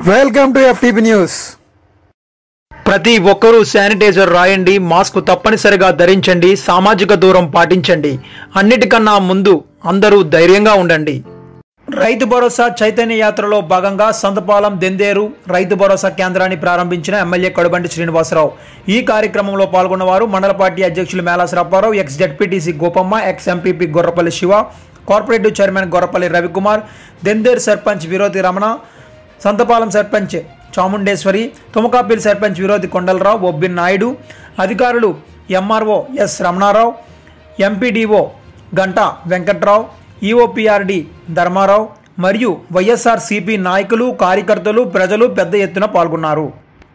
Welcome to FTP news. ప్రతి ఒక్కరూ sanitiser రాయండి, మాస్క్ తప్పనిసరిగా ధరించండి, సామాజిక దూరం పాటించండి. అన్నిటికన్నా ముందు అందరూ ధైర్యంగా ఉండండి. రైతు భరోసా చైతన్య యాత్రలో భాగంగా సంతపాలెం దెందేరు రైతు భరోసా కేంద్రాన్ని ప్రారంభించిన ఎమ్మెల్యే కడుబంటి శ్రీనివాసరావు. ఈ కార్యక్రమంలో పాల్గొన్నవారు మండల పార్టీ అధ్యక్షులు మేళాస్ Raparao, ex ZPTC Gopamma, ex MPP Gorrapalli Siva, cooperative chairman Gorrapalli Ravikumar, Denderu sarpanch Virodhi Ramana, Santhapalem sarpanch Chamundeshwari, తుమకాపల్లి sarpanch విరోధి కొండలరావు, బొబ్బిన్ నాయుడు, అధికారులు MRO S Ramanarao, MPDO Ganta Venkatrao, EOPRD Dharmarao మరియు వైఎస్ఆర్సీపీ నాయకులు, కార్యకర్తలు, ప్రజలు పెద్ద ఎత్తున పాల్గొన్నారు.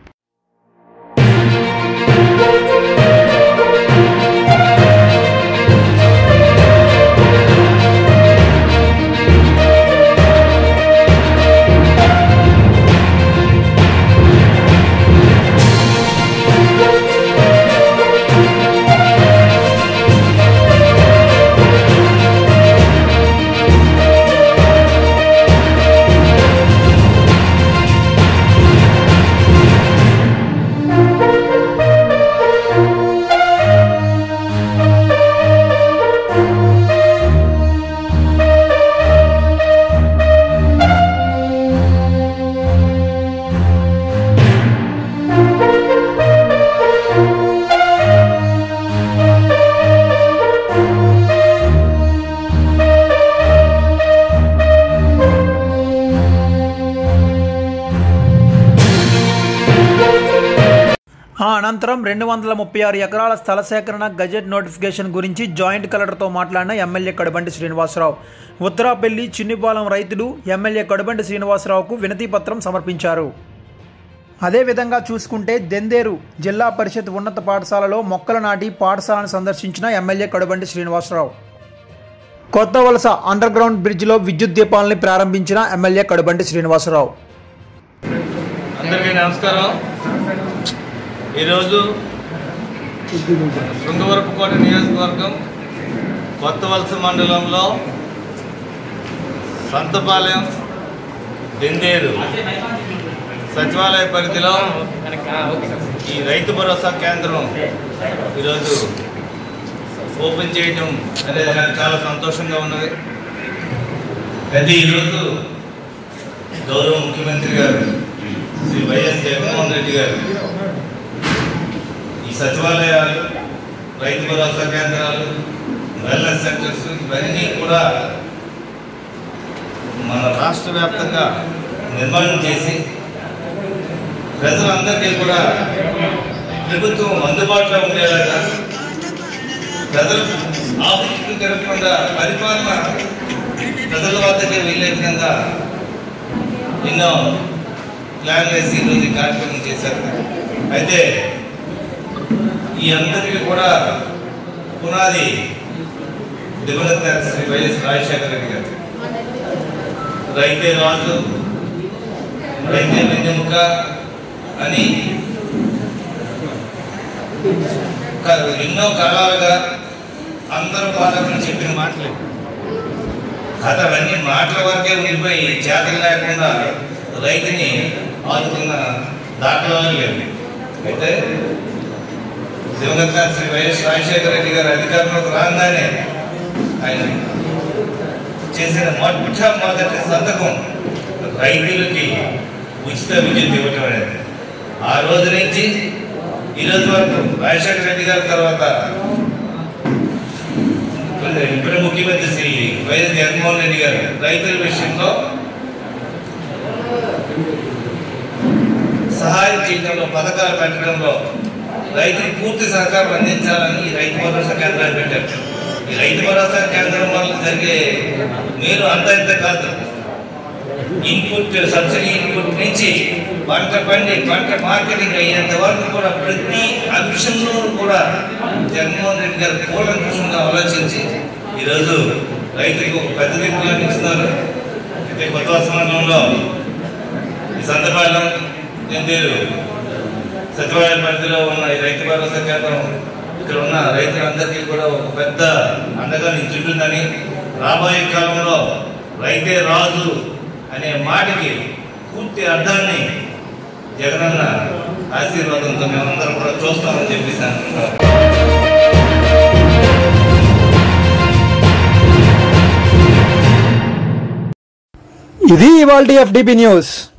అనంతరం 236 ఎకరాల స్థల సేకరణ గజెట్ నోటిఫికేషన్ గురించి జాయింట్ కలెక్టర్తో మాట్లాడిన ఎమ్మెల్యే కడుబంటి శ్రీనివాసరావు. ఉత్తరాపల్లి చిన్నిపాలెం రైతులు ఎమ్మెల్యే కడుబంటి శ్రీనివాసరావుకు వినతి పత్రం సమర్పించారు. అదేవిధంగా చూసుకుంటే దెందేరు జిల్లా పరిషత్ ఉన్నత పాఠశాలలో మొక్కలు నాటి పాఠశాలను సందర్శించిన ఎమ్మెల్యే కడుబంటి శ్రీనివాసరావు. కొత్త వలస అండర్ గ్రౌండ్ బ్రిడ్జిలో విద్యుత్ దీపాలని ప్రారంభించిన ఎమ్మెల్యే కడుబంటి శ్రీనివాసరావు. అందరికీ నమస్కారం. ఈరోజు శృంగవరపుకోట నియోజకవర్గం కొత్త వలస మండలంలో సంతపాలెం దెందేరు సచివాలయ పరిధిలో ఈ రైతు భరోసా కేంద్రం ఈరోజు ఓపెన్ చేయడం అనేది నాకు చాలా సంతోషంగా ఉన్నది. అయితే ఈరోజు గౌరవ ముఖ్యమంత్రి గారు శ్రీ వైఎస్ జగన్మోహన్ రెడ్డి గారు ఈ సచివాలయాలు, రైతు భరోసా కేంద్రాలు, వెల్నెస్ సెంటర్స్ ఇవన్నీ కూడా మన రాష్ట్ర వ్యాప్తంగా నిర్మాణం చేసి ప్రజలందరికీ కూడా ప్రభుత్వం అందుబాటులో ఉండేలాగా, ప్రజలు ఆఫీసులు తిరగకుండా పరిపాలన ప్రజల వద్దకే వెళ్ళే విధంగా ఎన్నో ప్లాన్ వేసి ఈరోజు ఈ కార్యక్రమం చేశారు. అయితే ఈ అందరికీ కూడా పునాది దివంగత శ్రీ వైఎస్ రాజశేఖర రెడ్డి గారు. రైతే రాజు, రైతే వెన్నెముక అని ఎన్నో కాలాలుగా అందరూ పాలకులు చెప్పిన మాటలే. అవన్నీ మాటల వరకే ఉండిపోయి చేతలు లేకుండా రైతుని ఆదుకున్న దాఖలాలు లేవు. అయితే దివంగత శ్రీ వైఎస్ రాజశేఖర రెడ్డి గారు అధికారంలోకి రాగానే ఆయన చేసిన మొట్టమొదటి సంతకం రైతులకి ఉచిత విద్యుత్ ఇవ్వటం అనేది. ఆ రోజు నుంచి ఈ రోజు వరకు రాజశేఖర రెడ్డి గారి తర్వాత ఇప్పుడు ముఖ్యమంత్రి శ్రీ వైఎస్ జగన్మోహన్ రెడ్డి గారు రైతుల విషయంలో సహాయం చేయడంలో, పథకాలు పెట్టడంలో రైతులకు పూర్తి సహకారం అందించాలని ఈ రైతు భరోసా కేంద్రాన్ని పెట్టారు. ఈ రైతు భరోసా కేంద్రం వల్ల జరిగే మేలు అంత ఇంత కాదు. ఇన్పుట్, సబ్సిడీ ఇన్పుట్ నుంచి పంట పండి పంట మార్కెటింగ్ అయ్యేంత వరకు కూడా ప్రతి అంశంలో కూడా జగన్మోహన్ రెడ్డి గారు కూలంకషంగా ఆలోచించి ఈరోజు రైతులకు ఒక పెద్ద దిక్కులను ఇస్తున్నారు. అయితే కొత్త వలస మండలంలో ఈ సంతపాలెం దెందేరు సచివాలయ పరిధిలో ఉన్న ఈ రైతు భరోసా కేంద్రం ఇక్కడ ఉన్న రైతులందరికీ కూడా ఒక పెద్ద అండగా నిలుచుంటుందని, రాబోయే కాలంలో రైతే రాజు అనే మాటకి పూర్తి అర్థాన్ని జగనన్న ఆశీర్వాదంతో మేమందరం కూడా చూస్తామని చెప్పేసి అనుకుంటాం. ఇది ఇవాల్టి FDP న్యూస్.